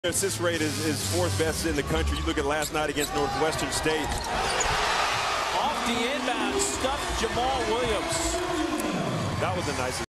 Assist rate is fourth best in the country. You look at last night against Northwestern State. Off the inbound, stuffed Jamal Williams. That was a nice